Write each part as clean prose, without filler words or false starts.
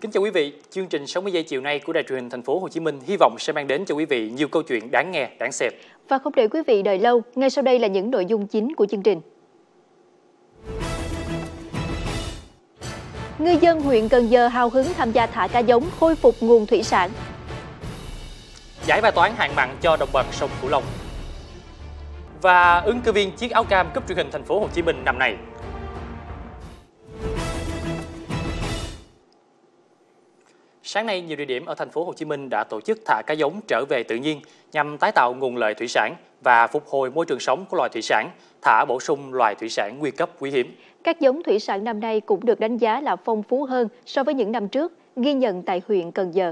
Kính chào quý vị, chương trình 60 giây chiều nay của Đài truyền hình Thành phố Hồ Chí Minh hy vọng sẽ mang đến cho quý vị nhiều câu chuyện đáng nghe, đáng xem. Và không để quý vị đợi lâu, ngay sau đây là những nội dung chính của chương trình. Ngư dân huyện Cần Giờ hào hứng tham gia thả cá giống, khôi phục nguồn thủy sản. Giải bài toán hạn mặn cho đồng bằng sông Cửu Long. Và ứng cử viên chiếc áo cam cúp truyền hình Thành phố Hồ Chí Minh năm nay. Sáng nay, nhiều địa điểm ở Thành phố Hồ Chí Minh đã tổ chức thả cá giống trở về tự nhiên nhằm tái tạo nguồn lợi thủy sản và phục hồi môi trường sống của loài thủy sản, thả bổ sung loài thủy sản nguy cấp quý hiếm. Các giống thủy sản năm nay cũng được đánh giá là phong phú hơn so với những năm trước, ghi nhận tại huyện Cần Giờ.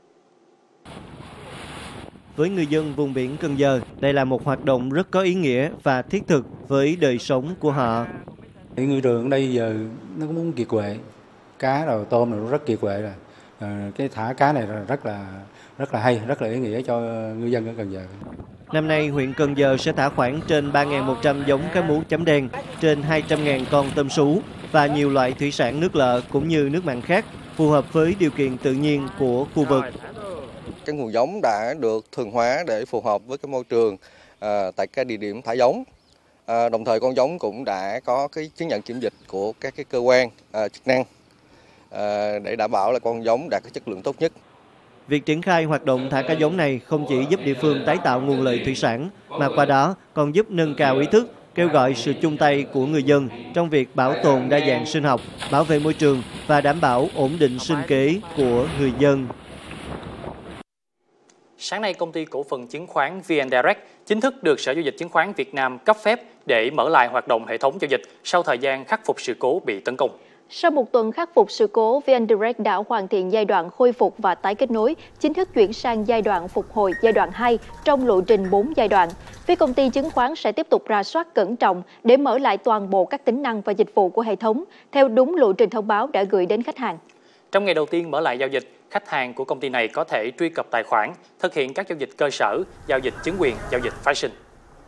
Với người dân vùng biển Cần Giờ, đây là một hoạt động rất có ý nghĩa và thiết thực với đời sống của họ. Ngư trường ở đây giờ nó cũng muốn kiệt quệ, cá rồi tôm rồi nó rất kiệt quệ rồi. Cái thả cá này rất là hay, rất là ý nghĩa cho ngư dân ở Cần Giờ. Năm nay, huyện Cần Giờ sẽ thả khoảng trên 3.100 giống cá mú chấm đen, trên 200.000 con tôm sú và nhiều loại thủy sản nước lợ cũng như nước mặn khác, phù hợp với điều kiện tự nhiên của khu vực. Cái nguồn giống đã được thường hóa để phù hợp với cái môi trường tại các địa điểm thả giống. Đồng thời con giống cũng đã có cái chứng nhận kiểm dịch của các cái cơ quan chức năng để đảm bảo là con giống đạt cái chất lượng tốt nhất. Việc triển khai hoạt động thả cá giống này không chỉ giúp địa phương tái tạo nguồn lợi thủy sản, mà qua đó còn giúp nâng cao ý thức, kêu gọi sự chung tay của người dân trong việc bảo tồn đa dạng sinh học, bảo vệ môi trường và đảm bảo ổn định sinh kế của người dân. Sáng nay, công ty cổ phần chứng khoán VN Direct chính thức được Sở Giao dịch Chứng khoán Việt Nam cấp phép để mở lại hoạt động hệ thống giao dịch sau thời gian khắc phục sự cố bị tấn công. Sau một tuần khắc phục sự cố, VN Direct đã hoàn thiện giai đoạn khôi phục và tái kết nối, chính thức chuyển sang giai đoạn phục hồi giai đoạn 2 trong lộ trình 4 giai đoạn. Phía công ty chứng khoán sẽ tiếp tục rà soát cẩn trọng để mở lại toàn bộ các tính năng và dịch vụ của hệ thống theo đúng lộ trình thông báo đã gửi đến khách hàng. Trong ngày đầu tiên mở lại giao dịch, khách hàng của công ty này có thể truy cập tài khoản, thực hiện các giao dịch cơ sở, giao dịch chứng quyền, giao dịch phái sinh.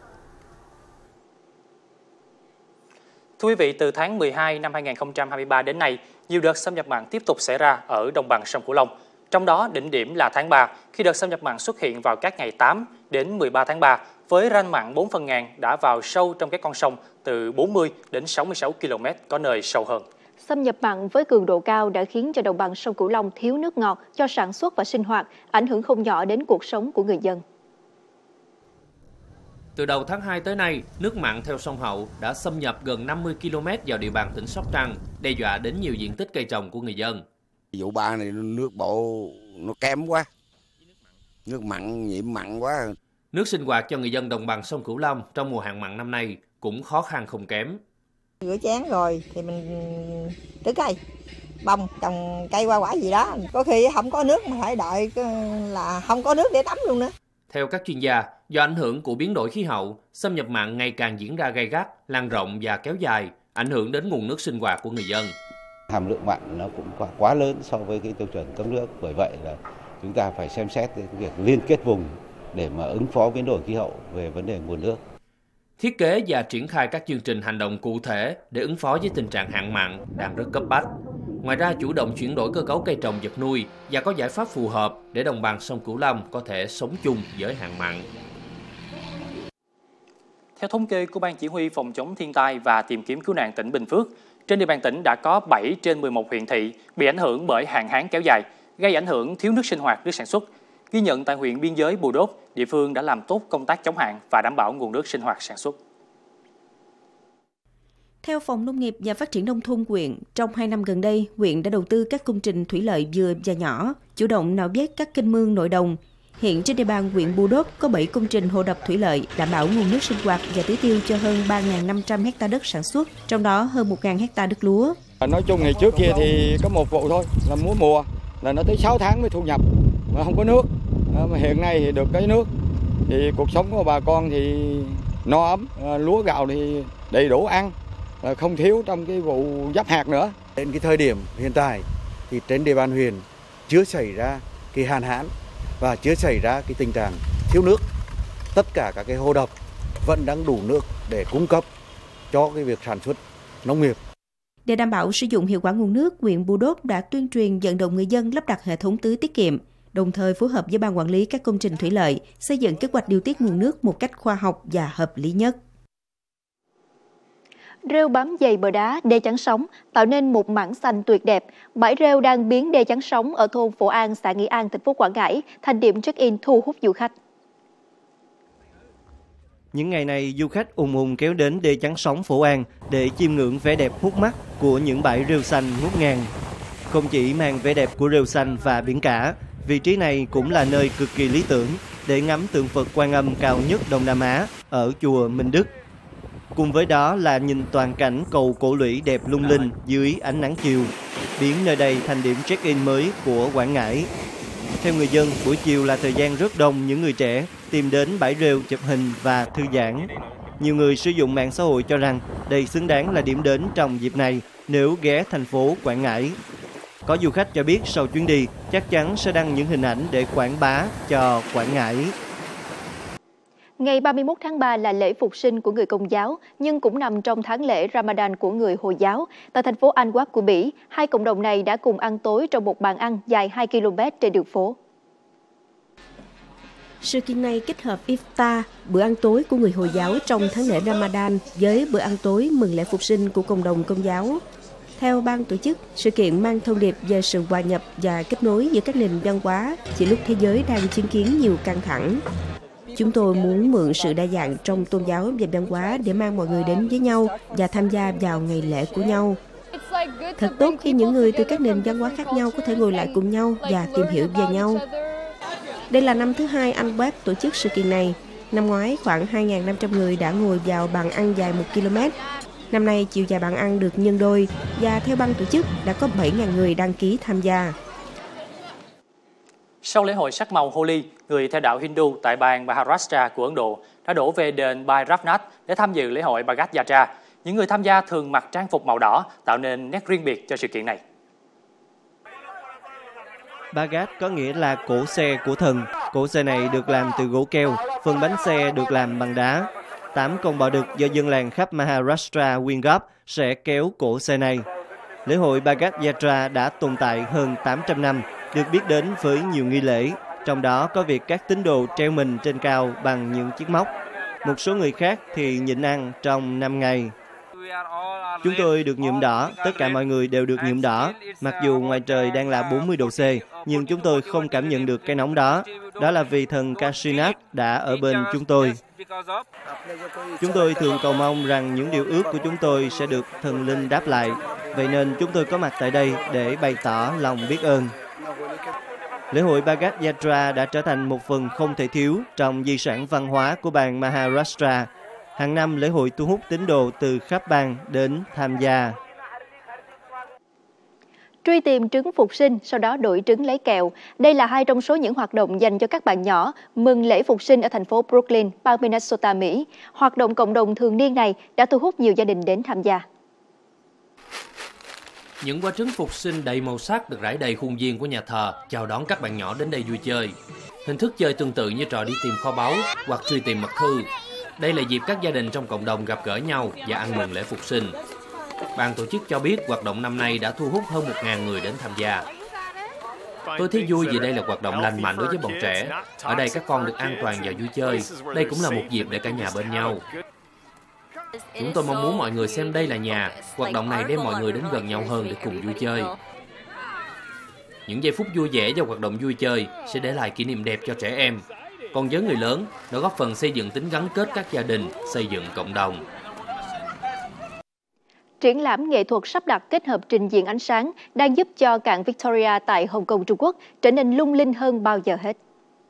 Thưa quý vị, từ tháng 12 năm 2023 đến nay, nhiều đợt xâm nhập mặn tiếp tục xảy ra ở đồng bằng sông Cửu Long. Trong đó, đỉnh điểm là tháng 3, khi đợt xâm nhập mặn xuất hiện vào các ngày 8 đến 13 tháng 3, với ranh mặn 4 phần ngàn đã vào sâu trong các con sông từ 40 đến 66 km, có nơi sâu hơn. Xâm nhập mặn với cường độ cao đã khiến cho đồng bằng sông Cửu Long thiếu nước ngọt cho sản xuất và sinh hoạt, ảnh hưởng không nhỏ đến cuộc sống của người dân. Từ đầu tháng 2 tới nay, nước mặn theo sông Hậu đã xâm nhập gần 50 km vào địa bàn tỉnh Sóc Trăng, đe dọa đến nhiều diện tích cây trồng của người dân. Vụ 3 này nước bộ nó kém quá, nước mặn nhiễm mặn quá. Nước sinh hoạt cho người dân đồng bằng sông Cửu Long trong mùa hạn mặn năm nay cũng khó khăn không kém. Rửa chén rồi thì mình tưới cây, bông, trồng cây hoa quả gì đó. Có khi không có nước mà phải đợi là không có nước để tắm luôn nữa. Theo các chuyên gia, do ảnh hưởng của biến đổi khí hậu, xâm nhập mặn ngày càng diễn ra gay gắt, lan rộng và kéo dài, ảnh hưởng đến nguồn nước sinh hoạt của người dân. Hàm lượng mặn nó cũng quá lớn so với cái tiêu chuẩn cấp nước, bởi vậy là chúng ta phải xem xét cái việc liên kết vùng để mà ứng phó biến đổi khí hậu về vấn đề nguồn nước. Thiết kế và triển khai các chương trình hành động cụ thể để ứng phó với tình trạng hạn mặn đang rất cấp bách. Ngoài ra, chủ động chuyển đổi cơ cấu cây trồng vật nuôi và có giải pháp phù hợp để đồng bằng sông Cửu Long có thể sống chung với hạn mặn. Theo thống kê của Ban Chỉ huy Phòng chống thiên tai và tìm kiếm cứu nạn tỉnh Bình Phước, trên địa bàn tỉnh đã có 7 trên 11 huyện thị bị ảnh hưởng bởi hạn hán kéo dài, gây ảnh hưởng thiếu nước sinh hoạt, nước sản xuất. Ghi nhận tại huyện biên giới Bù Đốp, địa phương đã làm tốt công tác chống hạn và đảm bảo nguồn nước sinh hoạt sản xuất. Theo Phòng Nông nghiệp và Phát triển Nông thôn huyện, trong 2 năm gần đây, huyện đã đầu tư các công trình thủy lợi vừa và nhỏ, chủ động nạo vét các kênh mương nội đồng. Hiện trên địa bàn huyện Bù Đốp có 7 công trình hồ đập thủy lợi đảm bảo nguồn nước sinh hoạt và tưới tiêu cho hơn 3.500 ha đất sản xuất, trong đó hơn 1.000 ha đất lúa. Nói chung ngày trước kia thì có một vụ thôi, là múa mùa, là nó tới 6 tháng mới thu nhập, mà không có nước. Mà hiện nay thì được cái nước, thì cuộc sống của bà con thì no ấm, lúa gạo thì đầy đủ ăn, không thiếu trong cái vụ giáp hạt nữa. Đến cái thời điểm hiện tại thì trên địa bàn huyện chưa xảy ra cái hạn hán và chưa xảy ra cái tình trạng thiếu nước. Tất cả các cái hồ đập vẫn đang đủ nước để cung cấp cho cái việc sản xuất nông nghiệp. Để đảm bảo sử dụng hiệu quả nguồn nước, huyện Bù Đốp đã tuyên truyền vận động người dân lắp đặt hệ thống tưới tiết kiệm, đồng thời phối hợp với ban quản lý các công trình thủy lợi xây dựng kế hoạch điều tiết nguồn nước một cách khoa học và hợp lý nhất. Rêu bám dày bờ đá, đê chắn sóng tạo nên một mảng xanh tuyệt đẹp. Bãi rêu đang biến đê chắn sóng ở thôn Phổ An, xã Nghĩa An, thành phố Quảng Ngãi thành điểm check-in thu hút du khách. Những ngày này, du khách ùn ùn kéo đến đê chắn sóng Phổ An để chiêm ngưỡng vẻ đẹp hút mắt của những bãi rêu xanh ngút ngàn. Không chỉ mang vẻ đẹp của rêu xanh và biển cả, vị trí này cũng là nơi cực kỳ lý tưởng để ngắm tượng Phật Quan Âm cao nhất Đông Nam Á ở chùa Minh Đức. Cùng với đó là nhìn toàn cảnh cầu Cổ Lũy đẹp lung linh dưới ánh nắng chiều, biến nơi đây thành điểm check-in mới của Quảng Ngãi. Theo người dân, buổi chiều là thời gian rất đông những người trẻ tìm đến bãi rêu chụp hình và thư giãn. Nhiều người sử dụng mạng xã hội cho rằng đây xứng đáng là điểm đến trong dịp này nếu ghé thành phố Quảng Ngãi. Có du khách cho biết sau chuyến đi chắc chắn sẽ đăng những hình ảnh để quảng bá cho Quảng Ngãi. Ngày 31 tháng 3 là lễ phục sinh của người Công giáo, nhưng cũng nằm trong tháng lễ Ramadan của người Hồi giáo. Tại thành phố Anwar của Bỉ, hai cộng đồng này đã cùng ăn tối trong một bàn ăn dài 2 km trên đường phố. Sự kiện này kết hợp Iftar, bữa ăn tối của người Hồi giáo trong tháng lễ Ramadan, với bữa ăn tối mừng lễ phục sinh của cộng đồng Công giáo. Theo ban tổ chức, sự kiện mang thông điệp về sự hòa nhập và kết nối giữa các nền văn hóa chỉ lúc thế giới đang chứng kiến nhiều căng thẳng. Chúng tôi muốn mượn sự đa dạng trong tôn giáo và văn hóa để mang mọi người đến với nhau và tham gia vào ngày lễ của nhau. Thật tốt khi những người từ các nền văn hóa khác nhau có thể ngồi lại cùng nhau và tìm hiểu về nhau. Đây là năm thứ hai Anwar tổ chức sự kiện này. Năm ngoái, khoảng 2.500 người đã ngồi vào bàn ăn dài 1 km. Năm nay, chiều dài bàn ăn được nhân đôi và theo ban tổ chức đã có 7.000 người đăng ký tham gia. Sau lễ hội sắc màu Holi, người theo đạo Hindu tại bang Maharashtra của Ấn Độ đã đổ về đền Bhairabnath để tham dự lễ hội Bhagat Yatra. Những người tham gia thường mặc trang phục màu đỏ, tạo nên nét riêng biệt cho sự kiện này. Bhagat có nghĩa là cỗ xe của thần. Cỗ xe này được làm từ gỗ keo, phần bánh xe được làm bằng đá. 8 con bò đực do dân làng khắp Maharashtra quyên góp sẽ kéo cỗ xe này. Lễ hội Bhagat Yatra đã tồn tại hơn 800 năm, được biết đến với nhiều nghi lễ, trong đó có việc các tín đồ treo mình trên cao bằng những chiếc móc. Một số người khác thì nhịn ăn trong 5 ngày. Chúng tôi được nhuộm đỏ, tất cả mọi người đều được nhuộm đỏ. Mặc dù ngoài trời đang là 40 độ C, nhưng chúng tôi không cảm nhận được cái nóng đó. Đó là vì thần Kashinath đã ở bên chúng tôi. Chúng tôi thường cầu mong rằng những điều ước của chúng tôi sẽ được thần linh đáp lại. Vậy nên chúng tôi có mặt tại đây để bày tỏ lòng biết ơn. Lễ hội Bhagat Yatra đã trở thành một phần không thể thiếu trong di sản văn hóa của bang Maharashtra. Hàng năm, lễ hội thu hút tín đồ từ khắp bang đến tham gia. Truy tìm trứng phục sinh, sau đó đổi trứng lấy kẹo. Đây là hai trong số những hoạt động dành cho các bạn nhỏ mừng lễ phục sinh ở thành phố Brooklyn, bang Minnesota, Mỹ. Hoạt động cộng đồng thường niên này đã thu hút nhiều gia đình đến tham gia. Những quả trứng phục sinh đầy màu sắc được rải đầy khuôn viên của nhà thờ, chào đón các bạn nhỏ đến đây vui chơi. Hình thức chơi tương tự như trò đi tìm kho báu hoặc truy tìm mật thư. Đây là dịp các gia đình trong cộng đồng gặp gỡ nhau và ăn mừng lễ phục sinh. Ban tổ chức cho biết hoạt động năm nay đã thu hút hơn 1.000 người đến tham gia. Tôi thấy vui vì đây là hoạt động lành mạnh đối với bọn trẻ. Ở đây các con được an toàn và vui chơi. Đây cũng là một dịp để cả nhà bên nhau. Chúng tôi mong muốn mọi người xem đây là nhà. Hoạt động này đem mọi người đến gần nhau hơn để cùng vui chơi. Những giây phút vui vẻ và hoạt động vui chơi sẽ để lại kỷ niệm đẹp cho trẻ em. Còn với người lớn, nó góp phần xây dựng tính gắn kết các gia đình, xây dựng cộng đồng. Triển lãm nghệ thuật sắp đặt kết hợp trình diễn ánh sáng đang giúp cho cảng Victoria tại Hồng Kông, Trung Quốc trở nên lung linh hơn bao giờ hết.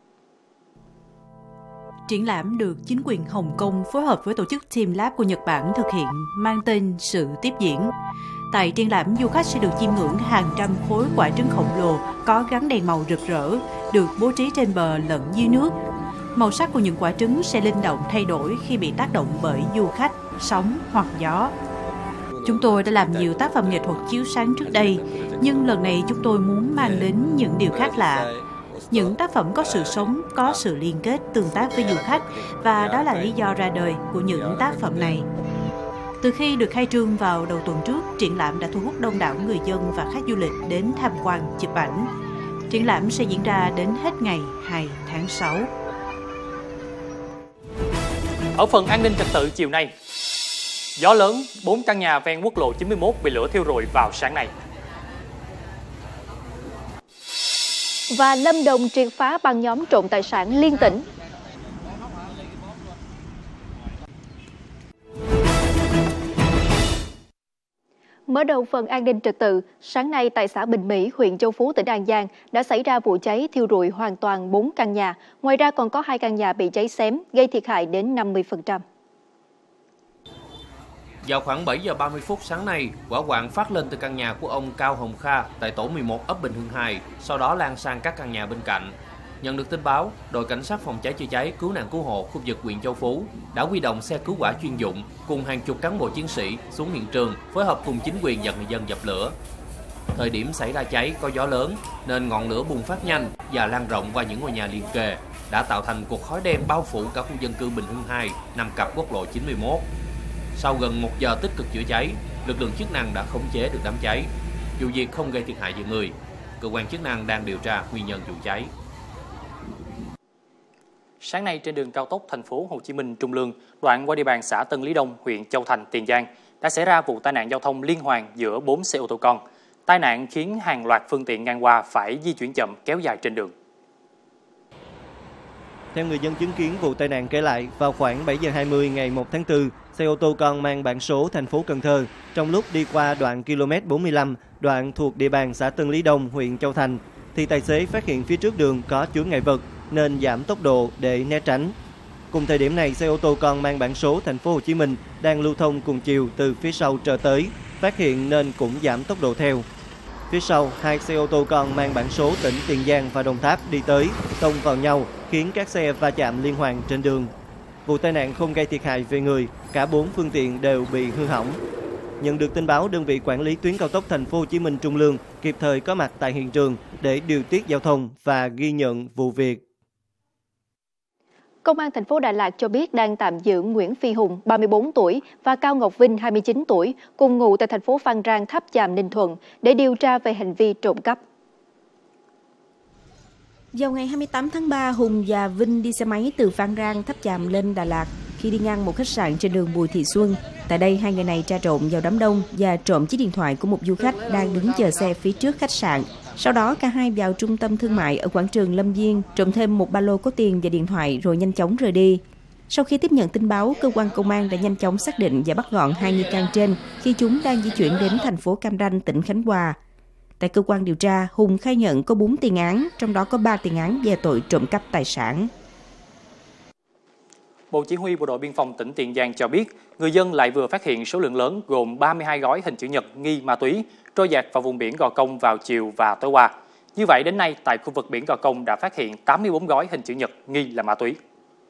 Triển lãm được chính quyền Hồng Kông phối hợp với tổ chức Team Lab của Nhật Bản thực hiện, mang tên Sự Tiếp Diễn. Tại triển lãm, du khách sẽ được chiêm ngưỡng hàng trăm khối quả trứng khổng lồ có gắn đèn màu rực rỡ, được bố trí trên bờ lẫn dưới nước. Màu sắc của những quả trứng sẽ linh động thay đổi khi bị tác động bởi du khách, sóng hoặc gió. Chúng tôi đã làm nhiều tác phẩm nghệ thuật chiếu sáng trước đây, nhưng lần này chúng tôi muốn mang đến những điều khác lạ. Những tác phẩm có sự sống, có sự liên kết, tương tác với du khách, và đó là lý do ra đời của những tác phẩm này. Từ khi được khai trương vào đầu tuần trước, triển lãm đã thu hút đông đảo người dân và khách du lịch đến tham quan chụp ảnh. Triển lãm sẽ diễn ra đến hết ngày 2 tháng 6. Ở phần an ninh trật tự chiều nay, gió lớn, 4 căn nhà ven quốc lộ 91 bị lửa thiêu rụi vào sáng nay. Và Lâm Đồng triệt phá băng nhóm trộm tài sản liên tỉnh. Mở đầu phần an ninh trật tự, sáng nay tại xã Bình Mỹ, huyện Châu Phú, tỉnh An Giang đã xảy ra vụ cháy thiêu rụi hoàn toàn 4 căn nhà. Ngoài ra còn có 2 căn nhà bị cháy xém, gây thiệt hại đến 50%. Vào khoảng 7 giờ 30 phút sáng nay, hỏa hoạn phát lên từ căn nhà của ông Cao Hồng Kha tại tổ 11 ấp Bình Hưng 2, sau đó lan sang các căn nhà bên cạnh. Nhận được tin báo, đội cảnh sát phòng cháy chữa cháy cứu nạn cứu hộ khu vực huyện Châu Phú đã huy động xe cứu hỏa chuyên dụng cùng hàng chục cán bộ chiến sĩ xuống hiện trường phối hợp cùng chính quyền và người dân dập lửa. Thời điểm xảy ra cháy có gió lớn nên ngọn lửa bùng phát nhanh và lan rộng qua những ngôi nhà liền kề, đã tạo thành cột khói đen bao phủ cả khu dân cư Bình Hưng 2 nằm cặp quốc lộ 91. Sau gần 1 giờ tích cực chữa cháy, lực lượng chức năng đã khống chế được đám cháy. Vụ việc không gây thiệt hại về người. Cơ quan chức năng đang điều tra nguyên nhân vụ cháy. Sáng nay trên đường cao tốc thành phố Hồ Chí Minh Trung Lương, đoạn qua địa bàn xã Tân Lý Đông, huyện Châu Thành, Tiền Giang, đã xảy ra vụ tai nạn giao thông liên hoàn giữa 4 xe ô tô con. Tai nạn khiến hàng loạt phương tiện ngang qua phải di chuyển chậm kéo dài trên đường. Theo người dân chứng kiến vụ tai nạn kể lại, vào khoảng 7 giờ 20 ngày 1 tháng 4, xe ô tô con mang biển số thành phố Cần Thơ trong lúc đi qua đoạn km 45, đoạn thuộc địa bàn xã Tân Lý Đông, huyện Châu Thành, thì tài xế phát hiện phía trước đường có chướng ngại vật nên giảm tốc độ để né tránh. Cùng thời điểm này, xe ô tô con mang biển số thành phố Hồ Chí Minh đang lưu thông cùng chiều từ phía sau trở tới, phát hiện nên cũng giảm tốc độ theo. Phía sau, 2 xe ô tô con mang biển số tỉnh Tiền Giang và Đồng Tháp đi tới, tông vào nhau, khiến các xe va chạm liên hoàn trên đường. Vụ tai nạn không gây thiệt hại về người, cả 4 phương tiện đều bị hư hỏng. Nhận được tin báo, đơn vị quản lý tuyến cao tốc thành phố Hồ Chí Minh Trung Lương kịp thời có mặt tại hiện trường để điều tiết giao thông và ghi nhận vụ việc. Công an thành phố Đà Lạt cho biết đang tạm giữ Nguyễn Phi Hùng, 34 tuổi và Cao Ngọc Vinh, 29 tuổi, cùng ngụ tại thành phố Phan Rang, Tháp Chàm, Ninh Thuận để điều tra về hành vi trộm cắp. Vào ngày 28 tháng 3, Hùng và Vinh đi xe máy từ Phan Rang, Tháp Chàm lên Đà Lạt. Khi đi ngang một khách sạn trên đường Bùi Thị Xuân, tại đây hai người này tra trộn vào đám đông và trộm chiếc điện thoại của một du khách đang đứng chờ xe phía trước khách sạn. Sau đó cả hai vào trung tâm thương mại ở quảng trường Lâm Viên, trộm thêm một ba lô có tiền và điện thoại rồi nhanh chóng rời đi. Sau khi tiếp nhận tin báo, cơ quan công an đã nhanh chóng xác định và bắt gọn hai nghi can trên khi chúng đang di chuyển đến thành phố Cam Ranh, tỉnh Khánh Hòa. Tại cơ quan điều tra, Hùng khai nhận có 4 tiền án, trong đó có 3 tiền án về tội trộm cắp tài sản. Bộ Chỉ huy Bộ đội Biên phòng tỉnh Tiền Giang cho biết, người dân lại vừa phát hiện số lượng lớn gồm 32 gói hình chữ nhật nghi ma túy trôi dạt vào vùng biển Gò Công vào chiều và tối qua. Như vậy đến nay, tại khu vực biển Gò Công đã phát hiện 84 gói hình chữ nhật nghi là ma túy.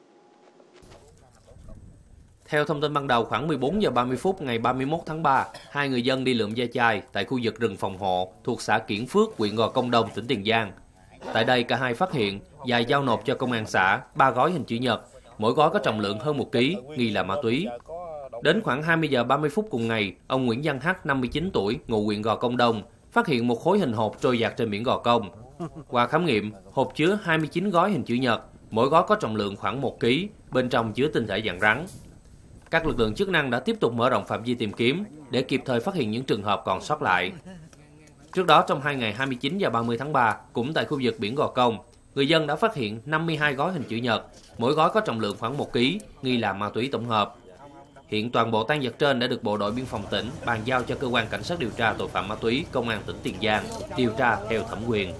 Theo thông tin ban đầu, khoảng 14 giờ 30 phút ngày 31 tháng 3, hai người dân đi lượm ve chai tại khu vực rừng phòng hộ thuộc xã Kiển Phước, huyện Gò Công Đông, tỉnh Tiền Giang. Tại đây, cả hai phát hiện và giao nộp cho công an xã 3 gói hình chữ nhật, mỗi gói có trọng lượng hơn 1 kg, nghi là ma túy. Đến khoảng 20 giờ 30 phút cùng ngày, ông Nguyễn Văn H, 59 tuổi, ngụ huyện Gò Công Đông, phát hiện một khối hình hộp trôi dạt trên biển Gò Công. Qua khám nghiệm, hộp chứa 29 gói hình chữ nhật, mỗi gói có trọng lượng khoảng 1 kg, bên trong chứa tinh thể dạng rắn. Các lực lượng chức năng đã tiếp tục mở rộng phạm vi tìm kiếm để kịp thời phát hiện những trường hợp còn sót lại. Trước đó, trong 2 ngày 29 và 30 tháng 3, cũng tại khu vực biển Gò Công, người dân đã phát hiện 52 gói hình chữ nhật, mỗi gói có trọng lượng khoảng 1 kg, nghi là ma túy tổng hợp. Hiện toàn bộ tang vật trên đã được Bộ đội Biên phòng tỉnh bàn giao cho Cơ quan Cảnh sát điều tra tội phạm ma túy Công an tỉnh Tiền Giang điều tra theo thẩm quyền.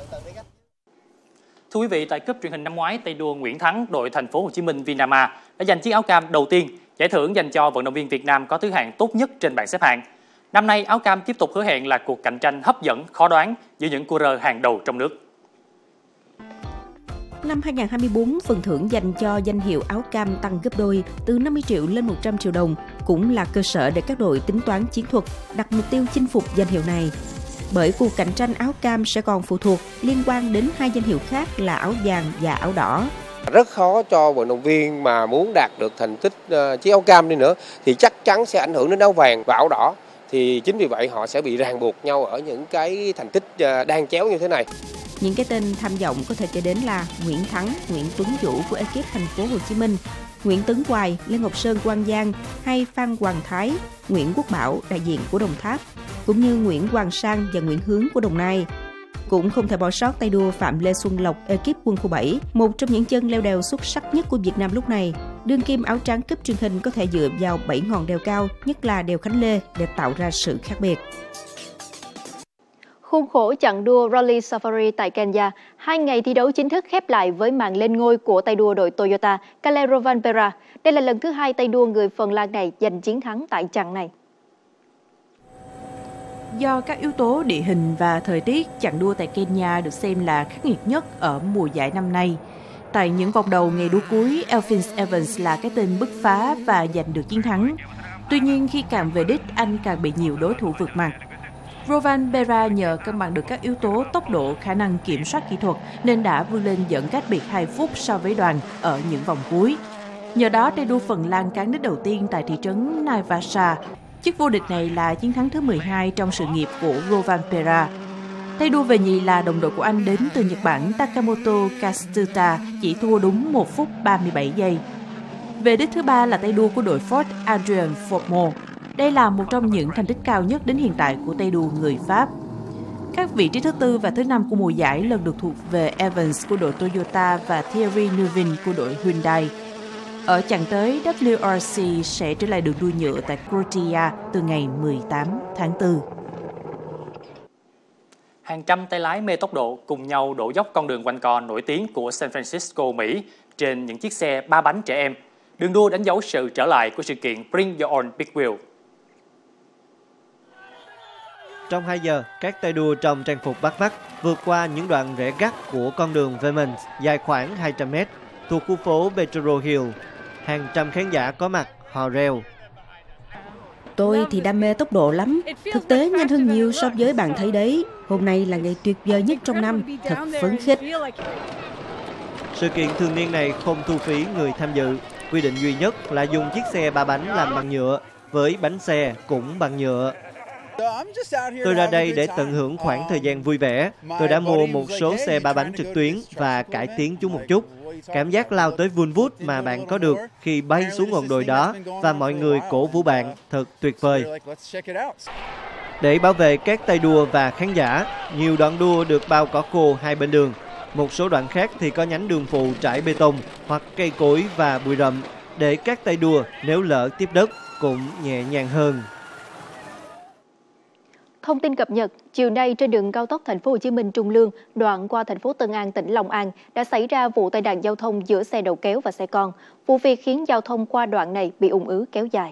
Thưa quý vị, tại cúp truyền hình năm ngoái, tay đua Nguyễn Thắng, đội thành phố Hồ Chí Minh Vinama đã giành chiếc áo cam đầu tiên, giải thưởng dành cho vận động viên Việt Nam có thứ hạng tốt nhất trên bảng xếp hạng. Năm nay, áo cam tiếp tục hứa hẹn là cuộc cạnh tranh hấp dẫn, khó đoán giữa những cua hàng đầu trong nước. Năm 2024, phần thưởng dành cho danh hiệu áo cam tăng gấp đôi, từ 50 triệu lên 100 triệu đồng, cũng là cơ sở để các đội tính toán chiến thuật, đặt mục tiêu chinh phục danh hiệu này. Bởi cuộc cạnh tranh áo cam sẽ còn phụ thuộc liên quan đến hai danh hiệu khác là áo vàng và áo đỏ. Rất khó cho vận động viên mà muốn đạt được thành tích chiếc áo cam đi nữa thì chắc chắn sẽ ảnh hưởng đến áo vàng và áo đỏ. Thì chính vì vậy họ sẽ bị ràng buộc nhau ở những cái thành tích đan chéo như thế này. Những cái tên tham vọng có thể kể đến là Nguyễn Thắng, Nguyễn Tuấn Vũ của ekip Thành phố Hồ Chí Minh, Nguyễn Tấn Hoài, Lê Ngọc Sơn của An Giang hay Phan Hoàng Thái, Nguyễn Quốc Bảo đại diện của Đồng Tháp, cũng như Nguyễn Hoàng Sang và Nguyễn Hướng của Đồng Nai. Cũng không thể bỏ sót tay đua Phạm Lê Xuân Lộc, ekip Quân khu 7, một trong những chân leo đèo xuất sắc nhất của Việt Nam lúc này. Đương kim áo trắng cúp truyền hình có thể dựa vào 7 ngọn đèo cao, nhất là đèo Khánh Lê để tạo ra sự khác biệt. Khuôn khổ chặng đua Rally Safari tại Kenya, 2 ngày thi đấu chính thức khép lại với màn lên ngôi của tay đua đội Toyota Kalle Rovanperä. Đây là lần thứ 2 tay đua người Phần Lan này giành chiến thắng tại chặng này. Do các yếu tố địa hình và thời tiết, chặng đua tại Kenya được xem là khắc nghiệt nhất ở mùa giải năm nay. Tại những vòng đầu ngày đua cuối, Elfyn Evans là cái tên bứt phá và giành được chiến thắng. Tuy nhiên, khi càng về đích, anh càng bị nhiều đối thủ vượt mặt. Rovanperä nhờ cân bằng được các yếu tố tốc độ, khả năng kiểm soát kỹ thuật nên đã vươn lên dẫn cách biệt 2 phút so với đoàn ở những vòng cuối. Nhờ đó, tay đua Phần Lan cán đích đầu tiên tại thị trấn Naivasha. Chức vô địch này là chiến thắng thứ 12 trong sự nghiệp của Rovanperä. Tay đua về nhì là đồng đội của anh đến từ Nhật Bản Takamoto Katsuta, chỉ thua đúng 1 phút 37 giây. Về đích thứ 3 là tay đua của đội Ford Adrien Fourmont. Đây là một trong những thành tích cao nhất đến hiện tại của tay đua người Pháp. Các vị trí thứ 4 và thứ 5 của mùa giải lần lượt thuộc về Evans của đội Toyota và Thierry Neuvin của đội Hyundai. Ở chặng tới, WRC sẽ trở lại đường đua nhựa tại Croatia từ ngày 18 tháng 4. Hàng trăm tay lái mê tốc độ cùng nhau đổ dốc con đường quanh co nổi tiếng của San Francisco, Mỹ trên những chiếc xe 3 bánh trẻ em. Đường đua đánh dấu sự trở lại của sự kiện Bring Your Own Big Wheel. Trong 2 giờ, các tay đua trong trang phục bắt mắt vượt qua những đoạn rẽ gắt của con đường Vermont dài khoảng 200 mét thuộc khu phố Petro Hill. Hàng trăm khán giả có mặt, hò reo. Tôi thì đam mê tốc độ lắm. Thực tế nhanh hơn nhiều so với bạn thấy đấy. Hôm nay là ngày tuyệt vời nhất trong năm, thật phấn khích. Sự kiện thường niên này không thu phí người tham dự. Quy định duy nhất là dùng chiếc xe 3 bánh làm bằng nhựa, với bánh xe cũng bằng nhựa. Tôi ra đây để tận hưởng khoảng thời gian vui vẻ. Tôi đã mua một số xe 3 bánh trực tuyến và cải tiến chúng một chút. Cảm giác lao tới vun vút mà bạn có được khi bay xuống ngọn đồi đó và mọi người cổ vũ bạn thật tuyệt vời. Để bảo vệ các tay đua và khán giả, nhiều đoạn đua được bao cỏ khô hai bên đường. Một số đoạn khác thì có nhánh đường phụ trải bê tông hoặc cây cối và bụi rậm để các tay đua nếu lỡ tiếp đất cũng nhẹ nhàng hơn. Thông tin cập nhật, chiều nay trên đường cao tốc Thành phố Hồ Chí Minh Trung Lương, đoạn qua thành phố Tân An, tỉnh Long An đã xảy ra vụ tai nạn giao thông giữa xe đầu kéo và xe con. Vụ việc khiến giao thông qua đoạn này bị ùn ứ kéo dài.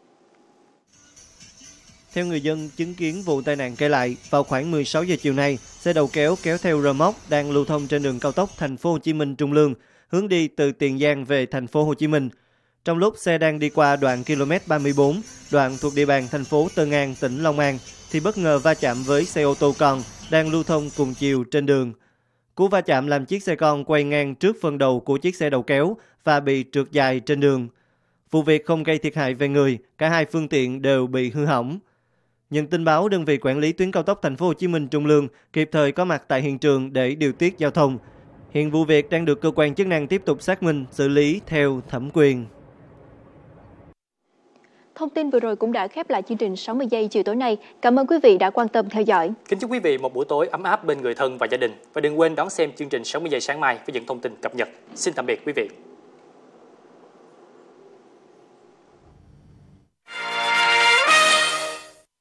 Theo người dân chứng kiến vụ tai nạn kể lại, vào khoảng 16 giờ chiều nay, xe đầu kéo kéo theo rơ móc đang lưu thông trên đường cao tốc Thành phố Hồ Chí Minh Trung Lương, hướng đi từ Tiền Giang về Thành phố Hồ Chí Minh. Trong lúc xe đang đi qua đoạn km 34, đoạn thuộc địa bàn thành phố Tân An, tỉnh Long An, thì bất ngờ va chạm với xe ô tô con đang lưu thông cùng chiều trên đường. Cú va chạm làm chiếc xe con quay ngang trước phần đầu của chiếc xe đầu kéo và bị trượt dài trên đường. Vụ việc không gây thiệt hại về người, cả hai phương tiện đều bị hư hỏng. Nhận tin báo, đơn vị quản lý tuyến cao tốc Thành phố Hồ Chí Minh Trung Lương kịp thời có mặt tại hiện trường để điều tiết giao thông. Hiện vụ việc đang được cơ quan chức năng tiếp tục xác minh, xử lý theo thẩm quyền. Thông tin vừa rồi cũng đã khép lại chương trình 60 giây chiều tối nay. Cảm ơn quý vị đã quan tâm theo dõi. Kính chúc quý vị một buổi tối ấm áp bên người thân và gia đình. Và đừng quên đón xem chương trình 60 giây sáng mai với những thông tin cập nhật. Xin tạm biệt quý vị.